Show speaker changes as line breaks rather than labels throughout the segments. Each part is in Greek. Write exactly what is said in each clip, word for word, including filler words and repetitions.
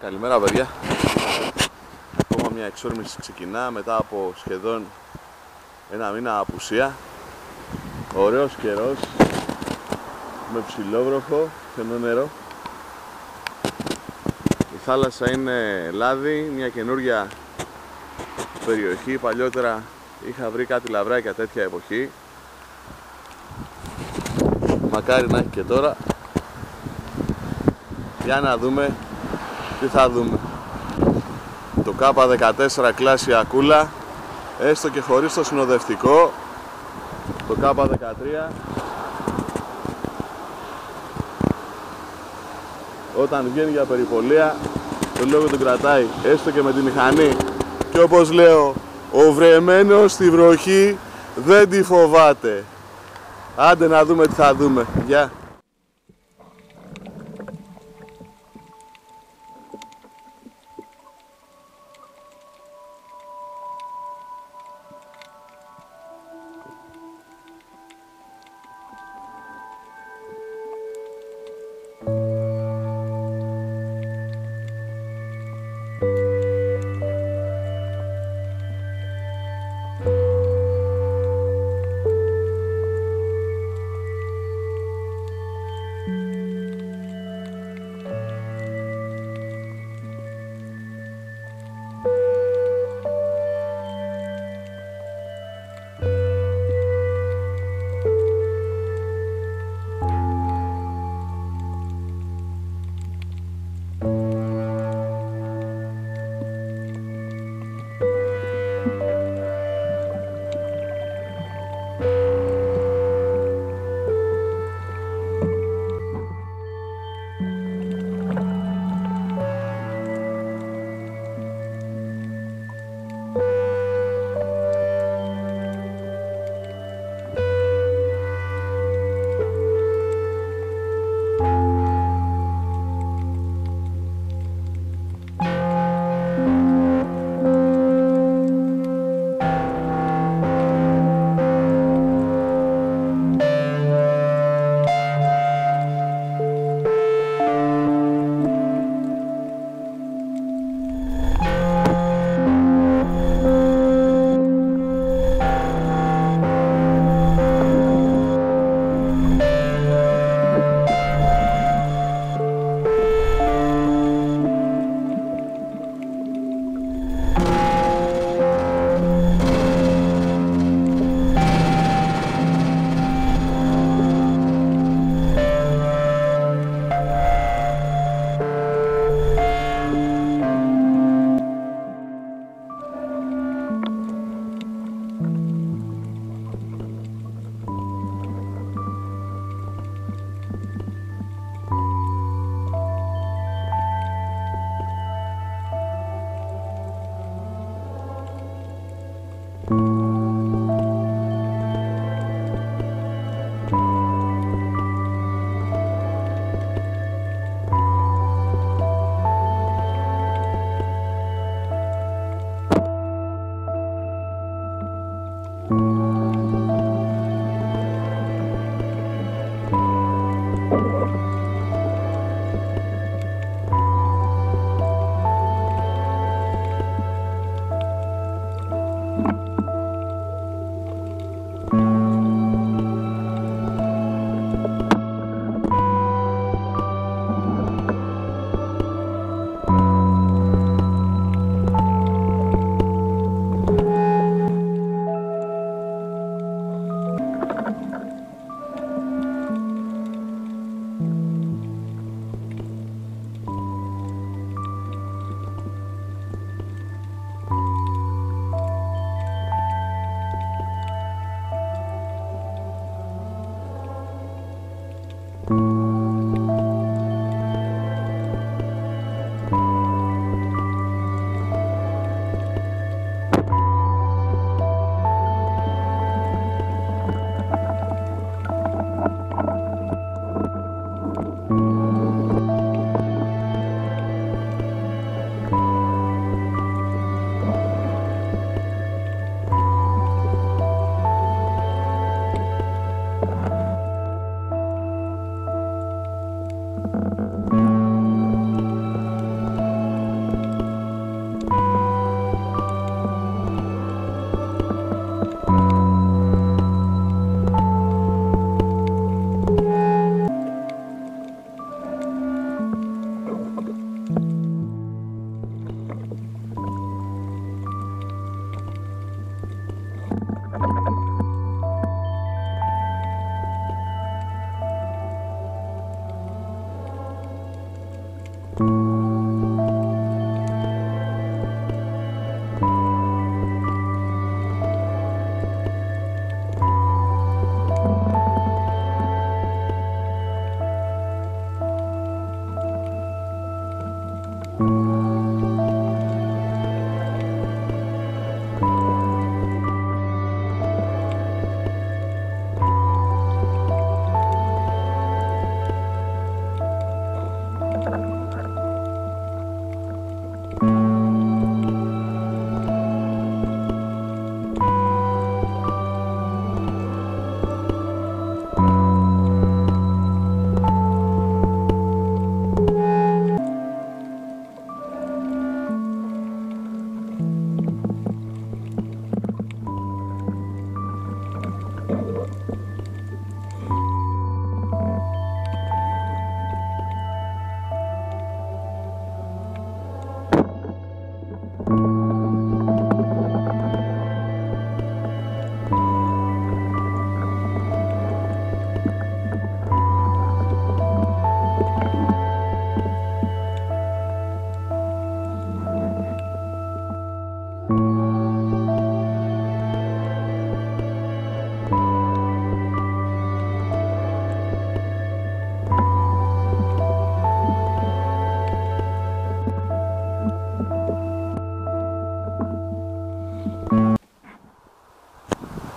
Καλημέρα παιδιά. Ακόμα μια εξόρμηση ξεκινά μετά από σχεδόν ένα μήνα απουσία. Ωραίος καιρός με ψηλόβροχο, φαινό νερό. Η θάλασσα είναι λάδι, μια καινούργια περιοχή. Παλιότερα είχα βρει κάτι λαβράκια τέτοια εποχή. Μακάρι να έχει και τώρα. Για να δούμε τι θα δούμε. Το Κάπα δεκατέσσερα κλάση Ακούλα, έστω και χωρίς το συνοδευτικό. Το Κάπα δεκατρία, όταν βγαίνει για περιπολία, το λόγο τον κρατάει έστω και με τη μηχανή. Και όπως λέω, ο βρεμένος στη βροχή δεν τη φοβάται. Άντε να δούμε τι θα δούμε. Γεια.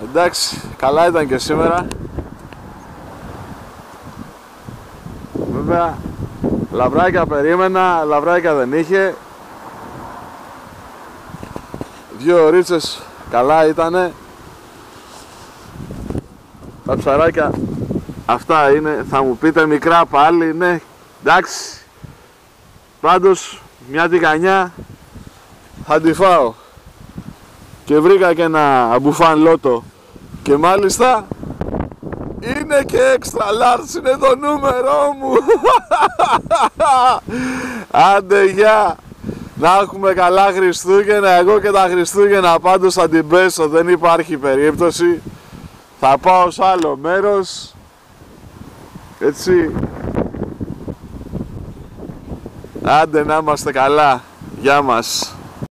Εντάξει, καλά ήταν και σήμερα. Βέβαια, λαβράκια περίμενα, λαβράκια δεν είχε. Δύο ωρίτσες καλά ήτανε. Τα ψαράκια αυτά είναι, θα μου πείτε μικρά πάλι, ναι, εντάξει. Πάντως, μια τηγανιά θα τη φάω. Και βρήκα και ένα αμπουφάν λότο. Και μάλιστα είναι και extra large, είναι το νούμερό μου. Άντε γεια. Να έχουμε καλά Χριστούγεννα. Εγώ και τα Χριστούγεννα πάντως θα την πέσω, δεν υπάρχει περίπτωση. Θα πάω σε άλλο μέρος. Έτσι. Άντε να είμαστε καλά. Γεια μας.